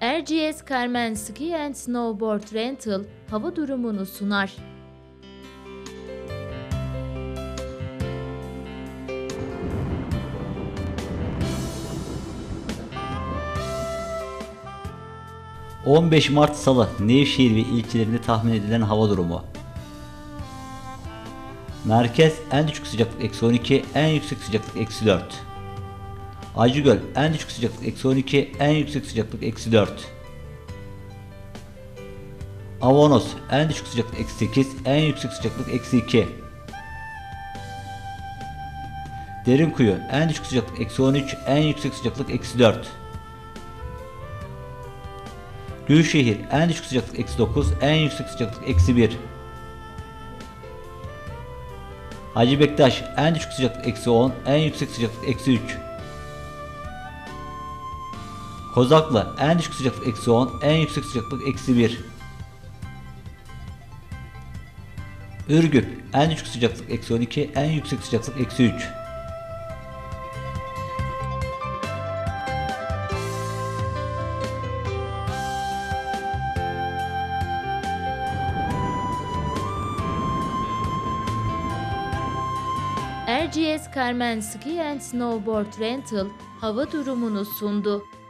RGS Carmen Ski and Snowboard Rental hava durumunu sunar. ...15 Mart Salı Nevşehir ve ilçelerinde tahmin edilen hava durumu. Merkez en düşük sıcaklık -12, en yüksek sıcaklık -4. Acıgöl en düşük sıcaklık -12, en yüksek sıcaklık -4. Avanos en düşük sıcaklık -8, en yüksek sıcaklık -2. Derinkuyu en düşük sıcaklık -13, en yüksek sıcaklık -4. Gülşehir en düşük sıcaklık -9, en yüksek sıcaklık -1. Hacı Bektaş en düşük sıcaklık -10, en yüksek sıcaklık -3. Kozaklı en düşük sıcaklık -10, en yüksek sıcaklık -1. Ürgüp en düşük sıcaklık -12, en yüksek sıcaklık -3. RGS Carmen Ski and Snowboard Rental hava durumunu sundu.